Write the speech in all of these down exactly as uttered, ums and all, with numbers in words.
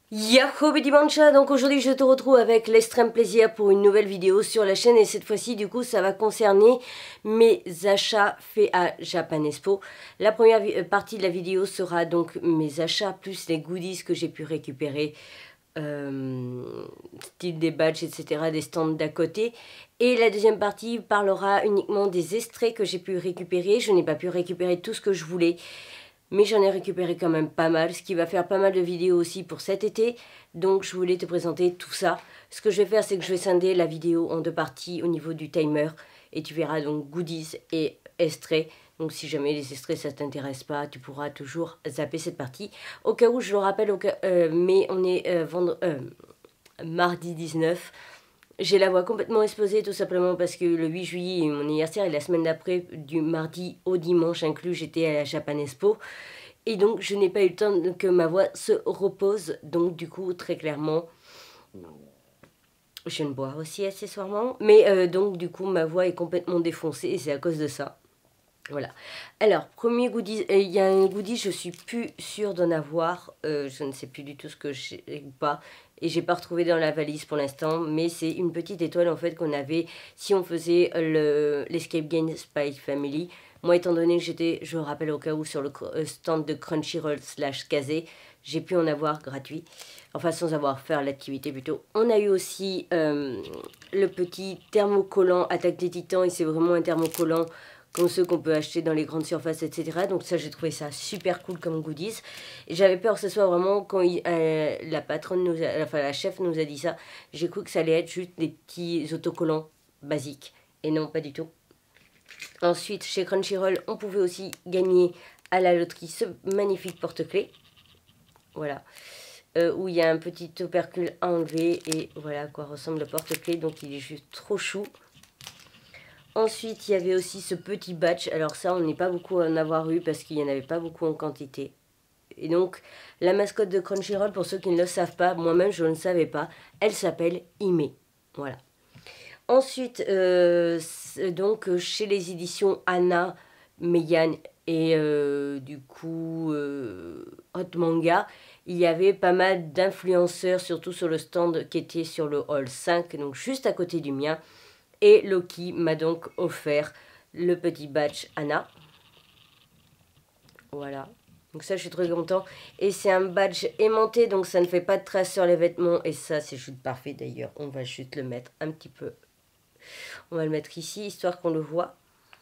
Yahoo Bedimancha, donc aujourd'hui je te retrouve avec l'extrême plaisir pour une nouvelle vidéo sur la chaîne et cette fois-ci du coup ça va concerner mes achats faits à Japan Expo. La première partie de la vidéo sera donc mes achats plus les goodies que j'ai pu récupérer, euh, style des badges etc, des stands d'à côté. Et la deuxième partie parlera uniquement des extraits que j'ai pu récupérer. Je n'ai pas pu récupérer tout ce que je voulais, mais j'en ai récupéré quand même pas mal, ce qui va faire pas mal de vidéos aussi pour cet été. Donc je voulais te présenter tout ça. Ce que je vais faire, c'est que je vais scinder la vidéo en deux parties au niveau du timer. Et tu verras donc goodies et extraits. Donc si jamais les extraits ça t'intéresse pas, tu pourras toujours zapper cette partie. Au cas où, je le rappelle, au cas, euh, mais on est euh, vendre, euh, mardi dix-neuf. J'ai la voix complètement explosée tout simplement parce que le huit juillet est mon anniversaire et la semaine d'après, du mardi au dimanche inclus, j'étais à la Japan Expo. Et donc je n'ai pas eu le temps que ma voix se repose. Donc du coup, très clairement, je viens de boire aussi accessoirement. Mais euh, donc du coup, ma voix est complètement défoncée et c'est à cause de ça. Voilà. Alors, premier goodie, il y a un goodie, je suis plus sûre d'en avoir. Euh, je ne sais plus du tout ce que j'ai ou pas. Et j'ai pas retrouvé dans la valise pour l'instant. Mais c'est une petite étoile en fait qu'on avait si on faisait l'Escape Game Spy Family. Moi, étant donné que j'étais, je rappelle au cas où, sur le stand de Crunchyroll slash Kazé, j'ai pu en avoir gratuit. Enfin, sans avoir fait l'activité plutôt. On a eu aussi euh, le petit thermocollant Attaque des Titans. Et c'est vraiment un thermocollant comme ceux qu'on peut acheter dans les grandes surfaces, et cetera. Donc ça, j'ai trouvé ça super cool comme goodies. Et j'avais peur que ce soit vraiment, quand il, euh, la patronne, nous a, enfin la chef nous a dit ça, j'ai cru que ça allait être juste des petits autocollants basiques. Et non, pas du tout. Ensuite, chez Crunchyroll, on pouvait aussi gagner à la loterie ce magnifique porte-clés. Voilà. Euh, où il y a un petit opercule à enlever. Et voilà à quoi ressemble le porte-clés. Donc il est juste trop chou. Ensuite, il y avait aussi ce petit batch. Alors ça, on n'est pas beaucoup à en avoir eu parce qu'il n'y en avait pas beaucoup en quantité. Et donc, la mascotte de Crunchyroll, pour ceux qui ne le savent pas, moi-même je ne savais pas, elle s'appelle Hime. Voilà. Ensuite, euh, donc chez les éditions Anna, Megan et euh, du coup euh, Hot Manga, il y avait pas mal d'influenceurs, surtout sur le stand qui était sur le hall cinq, donc juste à côté du mien. Et Loki m'a donc offert le petit badge Anna. Voilà. Donc ça, je suis très content. Et c'est un badge aimanté, donc ça ne fait pas de traces sur les vêtements. Et ça, c'est juste parfait d'ailleurs. On va juste le mettre un petit peu. On va le mettre ici, histoire qu'on le voit.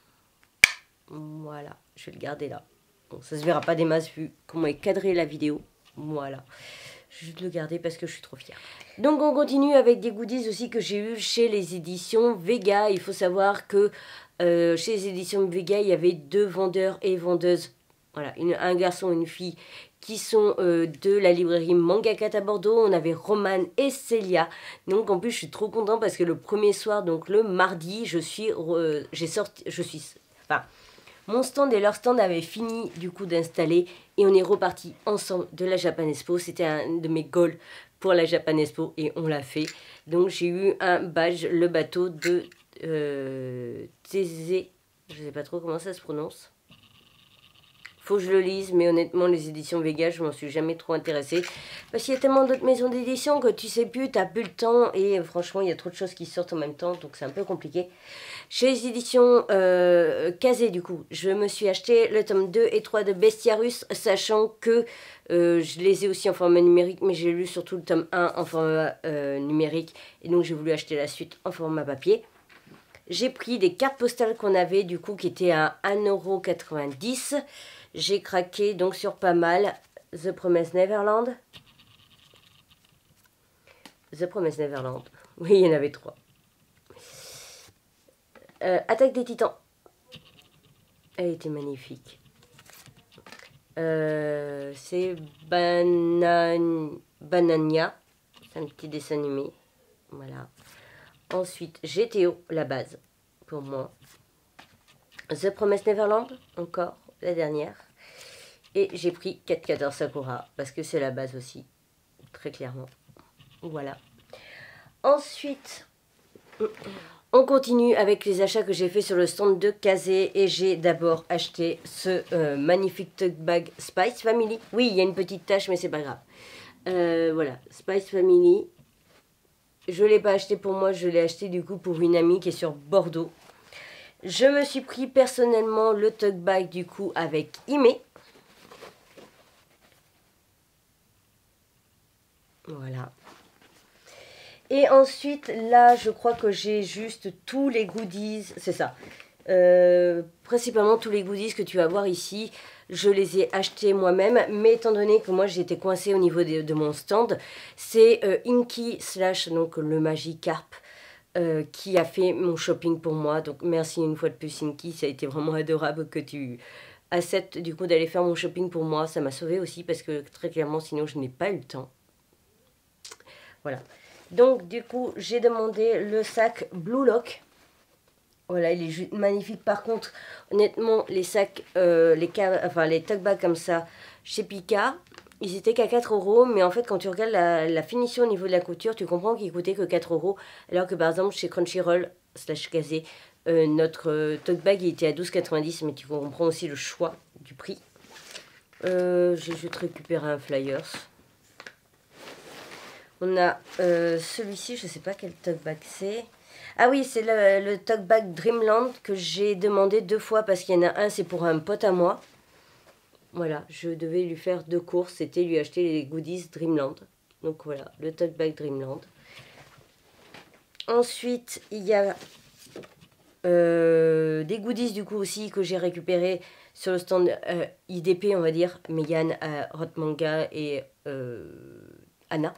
Voilà. Je vais le garder là. Bon, ça se verra pas des masses vu comment est cadrée la vidéo. Voilà. Je vais le garder parce que je suis trop fière. Donc on continue avec des goodies aussi que j'ai eu chez les éditions Vega. Il faut savoir que euh, chez les éditions Vega, il y avait deux vendeurs et vendeuses. Voilà, une, un garçon et une fille qui sont euh, de la librairie Mangakat à Bordeaux. On avait Roman et Célia. Donc en plus je suis trop contente parce que le premier soir, donc le mardi, je suis, euh, j'ai sorti, je suis, enfin... Mon stand et leur stand avaient fini du coup d'installer et on est reparti ensemble de la Japan Expo. C'était un de mes goals pour la Japan Expo et on l'a fait. Donc j'ai eu un badge, le bateau de euh, Thésée. Je sais pas trop comment ça se prononce. Faut que je le lise, mais honnêtement, les éditions Vega, je m'en suis jamais trop intéressée. Parce qu'il y a tellement d'autres maisons d'édition que tu sais plus, tu n'as plus le temps. Et franchement, il y a trop de choses qui sortent en même temps, donc c'est un peu compliqué. Chez les éditions euh, Kazé, du coup, je me suis acheté le tome deux et trois de Bestiarus, sachant que euh, je les ai aussi en format numérique, mais j'ai lu surtout le tome un en format euh, numérique. Et donc, j'ai voulu acheter la suite en format papier. J'ai pris des cartes postales qu'on avait, du coup, qui étaient à un euro quatre-vingt-dix. J'ai craqué donc sur pas mal. The Promised Neverland. The Promised Neverland. Oui, il y en avait trois. Euh, Attaque des Titans. Elle était magnifique. Euh, c'est Banan... Banania. C'est un petit dessin animé. Voilà. Ensuite, G T O, la base, pour moi. The Promised Neverland, encore, la dernière. Et j'ai pris quatre quatorze Sakura, parce que c'est la base aussi, très clairement. Voilà. Ensuite, on continue avec les achats que j'ai fait sur le stand de Kazé. Et j'ai d'abord acheté ce euh, magnifique tote bag Spice Family. Oui, il y a une petite tache, mais c'est pas grave. Euh, voilà, Spice Family. Je ne l'ai pas acheté pour moi, je l'ai acheté du coup pour une amie qui est sur Bordeaux. Je me suis pris personnellement le tote bag du coup avec Ime. Voilà. Et ensuite, là, je crois que j'ai juste tous les goodies. C'est ça. Euh, principalement tous les goodies que tu vas voir ici. Je les ai achetés moi-même. Mais étant donné que moi, j'étais coincée au niveau de, de mon stand, c'est euh, Inky slash donc le Magikarp euh, qui a fait mon shopping pour moi. Donc merci une fois de plus Inky. Ça a été vraiment adorable que tu acceptes du coup d'aller faire mon shopping pour moi. Ça m'a sauvée aussi parce que très clairement, sinon je n'ai pas eu le temps. Voilà. Donc du coup j'ai demandé le sac Blue Lock. Voilà, il est juste magnifique. Par contre, honnêtement, les sacs, euh, les, enfin, les tote bags comme ça chez Pika, ils étaient qu'à quatre euros. Mais en fait, quand tu regardes la, la finition au niveau de la couture, tu comprends qu'ils coûtaient que quatre euros. Alors que par exemple chez Crunchyroll slash Kazé, euh, notre euh, tote bag il était à douze quatre-vingt-dix. Mais tu comprends aussi le choix du prix. Euh, j'ai juste récupéré un flyers. On a euh, celui-ci, je ne sais pas quel tote bag c'est. Ah oui, c'est le, le tote bag Dreamland que j'ai demandé deux fois parce qu'il y en a un, c'est pour un pote à moi. Voilà, je devais lui faire deux courses, c'était lui acheter les goodies Dreamland. Donc voilà, le tote bag Dreamland. Ensuite, il y a euh, des goodies du coup aussi que j'ai récupéré sur le stand euh, I D P, on va dire. Megan, euh, Hot Manga et euh, Anna.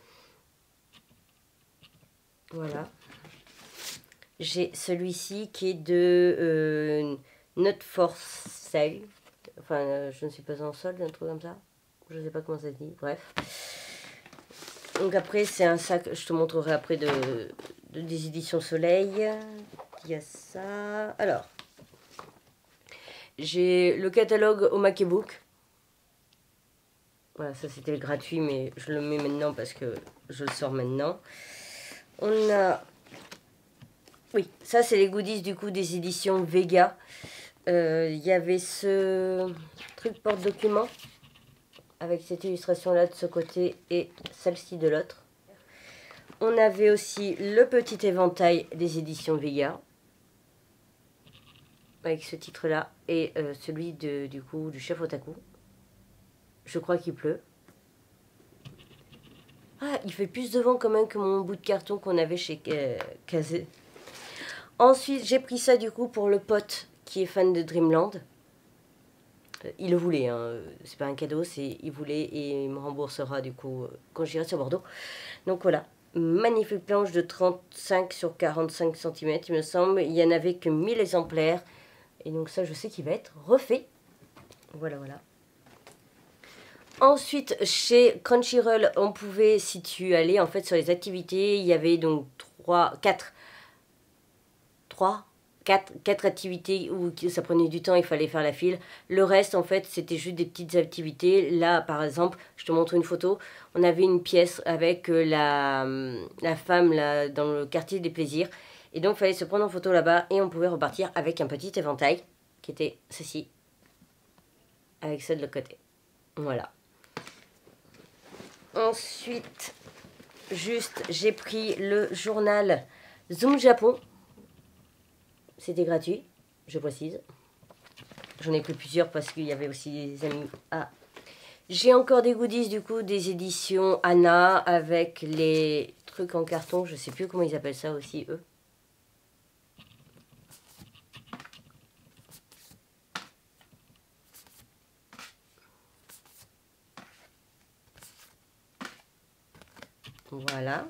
Voilà. J'ai celui-ci qui est de euh, Not for Sale. Enfin, euh, je ne suis pas en solde, un truc comme ça. Je ne sais pas comment ça se dit. Bref. Donc après, c'est un sac, je te montrerai après de, de des éditions Soleil. Il y a ça. Alors, j'ai le catalogue au MacBook. Voilà, ça c'était gratuit, mais je le mets maintenant parce que je le sors maintenant. On a... Oui, ça c'est les goodies du coup des éditions Vega. Il euh, y avait ce truc porte-document avec cette illustration là de ce côté et celle-ci de l'autre. On avait aussi le petit éventail des éditions Vega avec ce titre là et euh, celui de, du coup du chef otaku. Je crois qu'il pleut. Ah, il fait plus de vent quand même que mon bout de carton qu'on avait chez euh, Kazé. Ensuite, j'ai pris ça du coup pour le pote qui est fan de Dreamland. Euh, il le voulait, hein. C'est pas un cadeau, c'est il voulait et il me remboursera du coup euh, quand j'irai sur Bordeaux. Donc voilà, magnifique planche de trente-cinq sur quarante-cinq centimètres, il me semble. Il n'y en avait que mille exemplaires. Et donc ça, je sais qu'il va être refait. Voilà, voilà. Ensuite, chez Crunchyroll, on pouvait, si tu allais en fait sur les activités, il y avait donc trois, quatre, trois, quatre, quatre activités où ça prenait du temps, il fallait faire la file. Le reste, en fait, c'était juste des petites activités. Là, par exemple, je te montre une photo. On avait une pièce avec la, la femme là, dans le quartier des plaisirs. Et donc, il fallait se prendre en photo là-bas et on pouvait repartir avec un petit éventail qui était ceci, avec ça de l'autre côté. Voilà. Ensuite, juste, j'ai pris le journal Zoom Japon. C'était gratuit, je précise. J'en ai pris plusieurs parce qu'il y avait aussi des amis. Ah, j'ai encore des goodies du coup, des éditions Anna avec les trucs en carton. Je sais plus comment ils appellent ça aussi, eux. Voilà.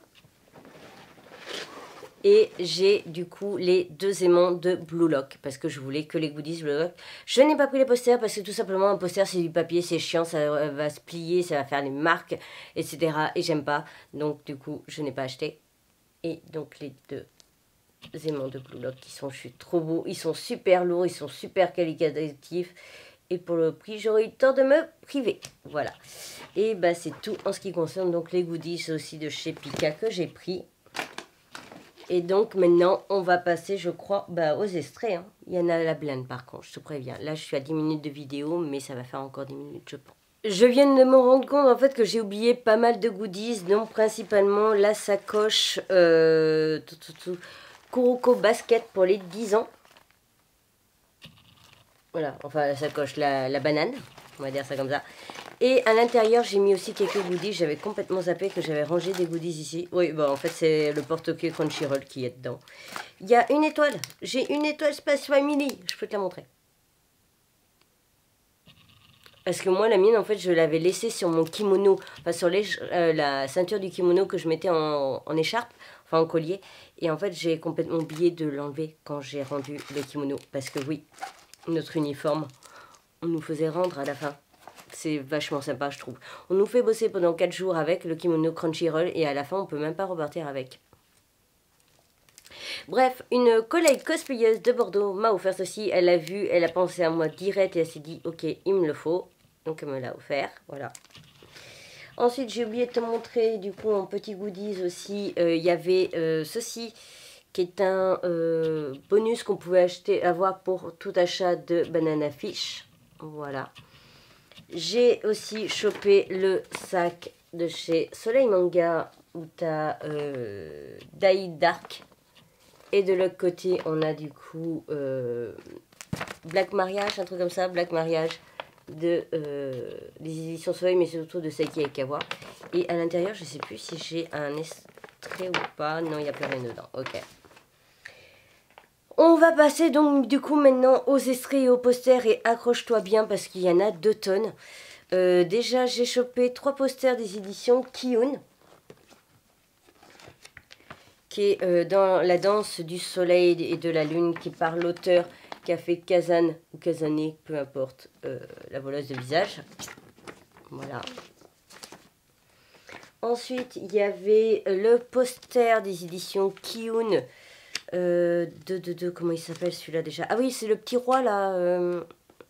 Et j'ai du coup les deux aimants de Blue Lock parce que je voulais que les goodies Blue Lock. Je n'ai pas pris les posters parce que tout simplement un poster c'est du papier, c'est chiant, ça va se plier, ça va faire des marques, et cetera. Et j'aime pas. Donc du coup je n'ai pas acheté. Et donc les deux aimants de Blue Lock qui sont je suis trop beaux. Ils sont super lourds, ils sont super qualitatifs. Et pour le prix, j'aurais eu le temps de me priver. Voilà. Et bah c'est tout en ce qui concerne donc les goodies aussi de chez Pika que j'ai pris. Et donc maintenant, on va passer, je crois, bah, aux extraits. Hein. Il y en a à la blinde par contre, je te préviens. Là, je suis à dix minutes de vidéo, mais ça va faire encore dix minutes, je pense. Je viens de me rendre compte en fait que j'ai oublié pas mal de goodies, donc principalement la sacoche euh, tout, tout, tout, Kuroko Basket pour les dix ans. Voilà, enfin la sacoche, la, la banane, on va dire ça comme ça. Et à l'intérieur, j'ai mis aussi quelques goodies. J'avais complètement zappé que j'avais rangé des goodies ici. Oui, bah en fait, c'est le porte-clés Crunchyroll qui est dedans. Il y a une étoile. J'ai une étoile Space Family. Je peux te la montrer. Parce que moi, la mienne, en fait, je l'avais laissée sur mon kimono. Enfin, sur les, euh, la ceinture du kimono que je mettais en, en écharpe. Enfin, en collier. Et en fait, j'ai complètement oublié de l'enlever quand j'ai rendu le kimono. Parce que oui, notre uniforme, on nous faisait rendre à la fin. C'est vachement sympa, je trouve. On nous fait bosser pendant quatre jours avec le kimono Crunchyroll et à la fin, on peut même pas repartir avec. Bref, une collègue cosplayeuse de Bordeaux m'a offert ceci. Elle a vu, elle a pensé à moi direct et elle s'est dit, ok, il me le faut. Donc elle me l'a offert, voilà. Ensuite, j'ai oublié de te montrer, du coup, en petit goodies aussi, il euh, y avait euh, ceci, qui est un euh, bonus qu'on pouvait acheter, avoir pour tout achat de Banana Fish. Voilà. J'ai aussi chopé le sac de chez Soleil Manga où tu as euh, Dai Dark. Et de l'autre côté, on a du coup euh, Black Mariage, un truc comme ça, Black Mariage de euh, des éditions Soleil, mais surtout de Saiki Aikawa. Et à l'intérieur, je sais plus si j'ai un extrait ou pas. Non, il n'y a plus rien dedans. Ok. On va passer donc du coup maintenant aux extraits et aux posters et accroche-toi bien parce qu'il y en a deux tonnes. Euh, déjà, j'ai chopé trois posters des éditions Kiyun, qui est euh, dans la danse du soleil et de la lune, qui est par l'auteur qui a fait Kazan ou Kazane, peu importe, euh, la voleuse de visage. Voilà. Ensuite, il y avait le poster des éditions Kiyun. Euh, de, de, de, comment il s'appelle celui-là déjà? Ah oui, c'est le petit roi là. Euh...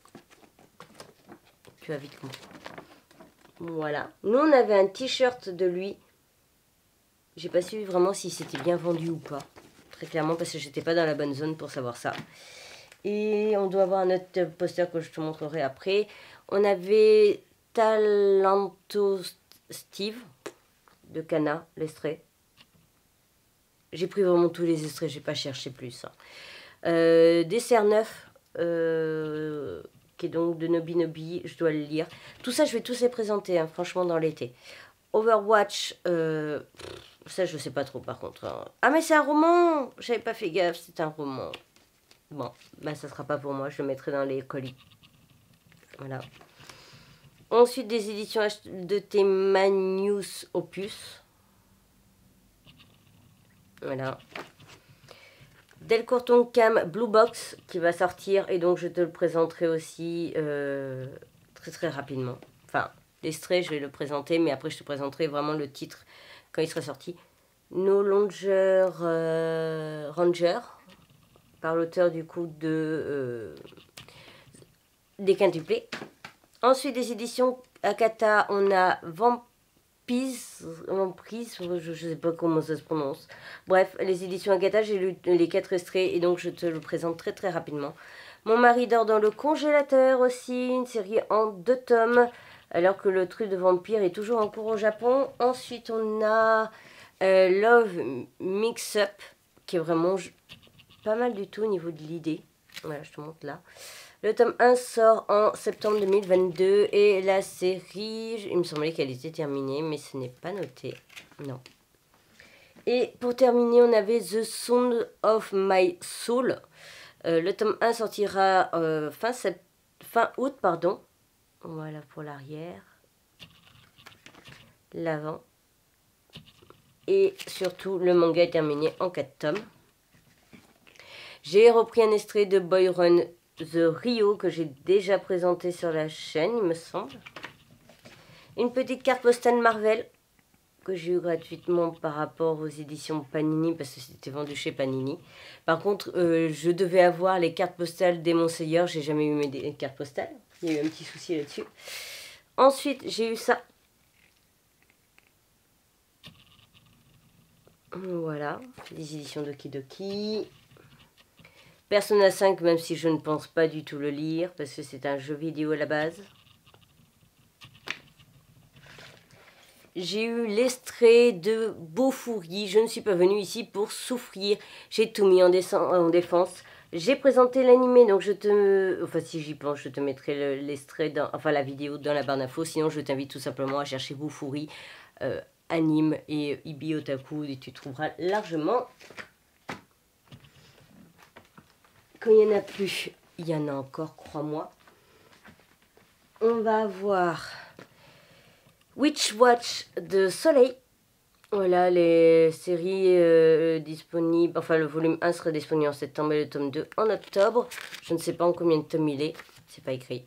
Tu vas vite compris. Voilà. Nous, on avait un t-shirt de lui. J'ai pas su vraiment si c'était bien vendu ou pas. Très clairement, parce que j'étais pas dans la bonne zone pour savoir ça. Et on doit avoir un autre poster que je te montrerai après. On avait Talento Steve de Kana, l'extrait. J'ai pris vraiment tous les extraits, j'ai pas cherché plus. Hein. Euh, Dessert neuf, euh, qui est donc de Nobi Nobi, je dois le lire. Tout ça, je vais tous les présenter, hein, franchement, dans l'été. Overwatch, euh, ça, je sais pas trop, par contre. Hein. Ah, mais c'est un roman! J'avais pas fait gaffe, c'est un roman. Bon, bah, ça sera pas pour moi, je le mettrai dans les colis. Voilà. Ensuite, des éditions de Temanius Opus. Voilà. Delcourt Cam Blue Box qui va sortir et donc je te le présenterai aussi euh, très très rapidement. Enfin, l'extrait je vais le présenter mais après je te présenterai vraiment le titre quand il sera sorti. No Longer euh, Ranger par l'auteur du coup de euh, des quintuplés. Ensuite des éditions Akata, on a Vampire. Emprise, je ne sais pas comment ça se prononce. Bref, les éditions Agatha, j'ai lu les quatre extraits et donc je te le présente très très rapidement. Mon mari dort dans le congélateur aussi, une série en deux tomes, alors que le truc de vampire est toujours en cours au Japon. Ensuite, on a euh, Love Mix Up, qui est vraiment pas mal du tout au niveau de l'idée. Voilà, je te montre là. Le tome un sort en septembre deux mille vingt-deux et la série, il me semblait qu'elle était terminée, mais ce n'est pas noté. Non. Et pour terminer, on avait The Sound of My Soul. Euh, le tome un sortira euh, fin, sept... fin août, pardon. Voilà pour l'arrière. L'avant. Et surtout, le manga est terminé en quatre tomes. J'ai repris un extrait de Boy Run The Rio que j'ai déjà présenté sur la chaîne, il me semble. Une petite carte postale Marvel que j'ai eu gratuitement par rapport aux éditions Panini parce que c'était vendu chez Panini. Par contre, euh, je devais avoir les cartes postales Démon Slayer, j'ai jamais eu mes cartes postales. Il y a eu un petit souci là-dessus. Ensuite, j'ai eu ça. Voilà, les éditions Doki Doki. Persona cinq, même si je ne pense pas du tout le lire, parce que c'est un jeu vidéo à la base. j'ai eu l'extrait de Bofuri. Je ne suis pas venue ici pour souffrir. J'ai tout mis en, en défense. J'ai présenté l'animé, donc je te... Enfin, si j'y pense, je te mettrai l'extrait, dans... enfin la vidéo dans la barre d'infos. Sinon, je t'invite tout simplement à chercher Bofuri, euh, anime et Ibi Otaku, et tu trouveras largement. Quand il n'y en a plus, il y en a encore, crois-moi. On va avoir Witch Watch de Soleil. Voilà les séries euh, disponibles. Enfin, le volume un sera disponible en septembre et le tome deux en octobre. Je ne sais pas en combien de tomes il est. C'est pas écrit.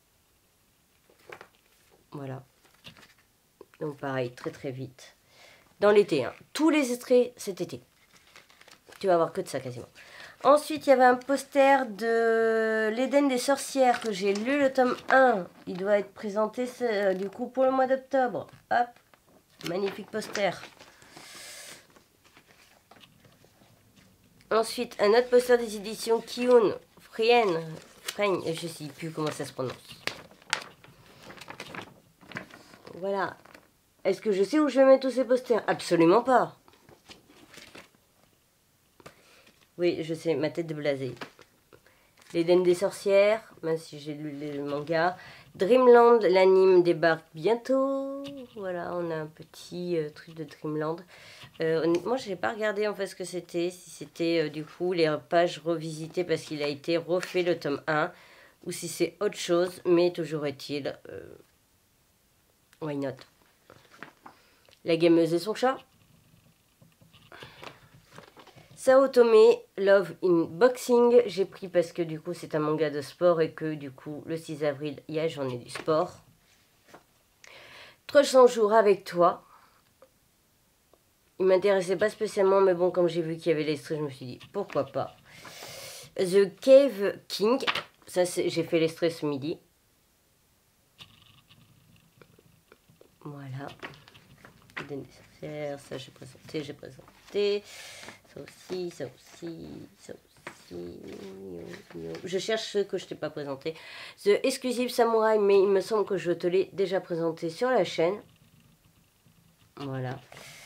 Voilà. Donc pareil, très très vite. Dans l'été. Hein. Tous les extraits cet été. Tu vas avoir que de ça quasiment. Ensuite, il y avait un poster de l'Éden des sorcières que j'ai lu le tome un. Il doit être présenté euh, du coup pour le mois d'octobre. Hop. Magnifique poster. Ensuite, un autre poster des éditions Kiun, Frien, Frien, je ne sais plus comment ça se prononce. Voilà. Est-ce que je sais où je vais mettre tous ces posters? Absolument pas. Oui, je sais, ma tête de blasé. L'Éden des sorcières, même si j'ai lu le manga. Dreamland, l'anime débarque bientôt. Voilà, on a un petit euh, truc de Dreamland. Euh, moi, je n'ai pas regardé en fait ce que c'était. Si c'était euh, du coup les pages revisitées parce qu'il a été refait le tome un. Ou si c'est autre chose. Mais toujours est-il. Euh, why not? La gameuse et son chat. Sao Tomé, Love in Boxing, j'ai pris parce que du coup c'est un manga de sport et que du coup le six avril, il y a journée du sport. trois cents jours avec toi. Il m'intéressait pas spécialement, mais bon, comme j'ai vu qu'il y avait l'extrait, je me suis dit pourquoi pas. The Cave King, ça j'ai fait l'extrait ce midi. Voilà. Ça j'ai présenté, j'ai présenté. Ça aussi, ça aussi, ça aussi. Je cherche ce que je t'ai pas présenté. The Exclusive Samurai, mais il me semble que je te l'ai déjà présenté sur la chaîne. Voilà.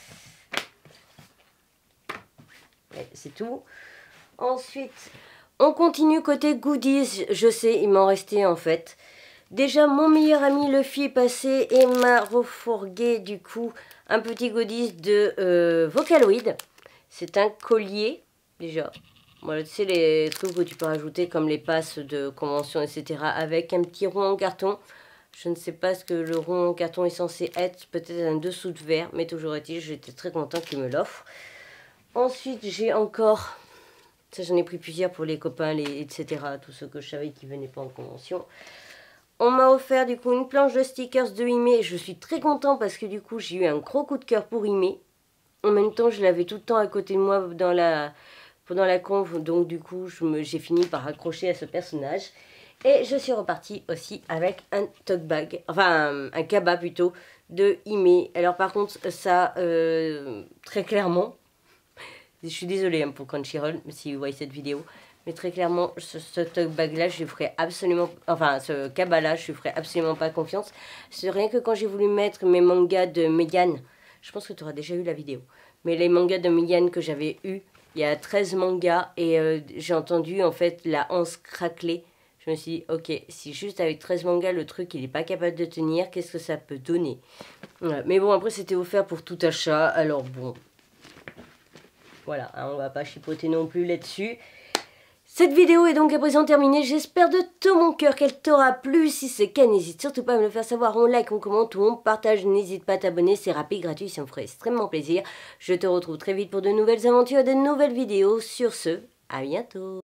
C'est tout. Ensuite, on continue côté goodies. Je sais, il m'en restait en fait. Déjà, mon meilleur ami Luffy est passé et m'a refourgué du coup un petit goodies de euh, Vocaloid. C'est un collier, déjà. Voilà, tu sais, les trucs que tu peux rajouter comme les passes de convention, et cetera. Avec un petit rond en carton. Je ne sais pas ce que le rond en carton est censé être. Peut-être un dessous de verre, mais toujours est-il, j'étais très contente qu'il me l'offre. Ensuite, j'ai encore... Ça, j'en ai pris plusieurs pour les copains, les, et cetera. Tous ceux que je savais qui ne venaient pas en convention. On m'a offert du coup une planche de stickers de Hime. Je suis très content parce que du coup, j'ai eu un gros coup de cœur pour Hime. En même temps, je l'avais tout le temps à côté de moi dans la, pendant la conf. Donc du coup, j'ai fini par accrocher à ce personnage. Et je suis repartie aussi avec un tote bag, enfin un, un cabas plutôt, de Hime. Alors par contre, ça, euh, très clairement, je suis désolée hein, pour Crunchyroll, si vous voyez cette vidéo, mais très clairement, ce, ce tote bag là, je lui ferai absolument, enfin ce cabas là, je lui ferai absolument pas confiance. C'est rien que quand j'ai voulu mettre mes mangas de Megan, je pense que tu auras déjà eu la vidéo, mais les mangas de Megan que j'avais eu, il y a treize mangas et euh, j'ai entendu en fait la hanse craqueler. Je me suis dit, ok, si juste avec treize mangas, le truc, il n'est pas capable de tenir, qu'est-ce que ça peut donner? Ouais, mais bon, après, c'était offert pour tout achat, alors bon. Voilà, hein, on va pas chipoter non plus là-dessus. Cette vidéo est donc à présent terminée. J'espère de tout mon cœur qu'elle t'aura plu. Si c'est le cas, n'hésite surtout pas à me le faire savoir. On like, on commente ou on partage. N'hésite pas à t'abonner, c'est rapide, gratuit, ça me ferait extrêmement plaisir. Je te retrouve très vite pour de nouvelles aventures et de nouvelles vidéos. Sur ce, à bientôt.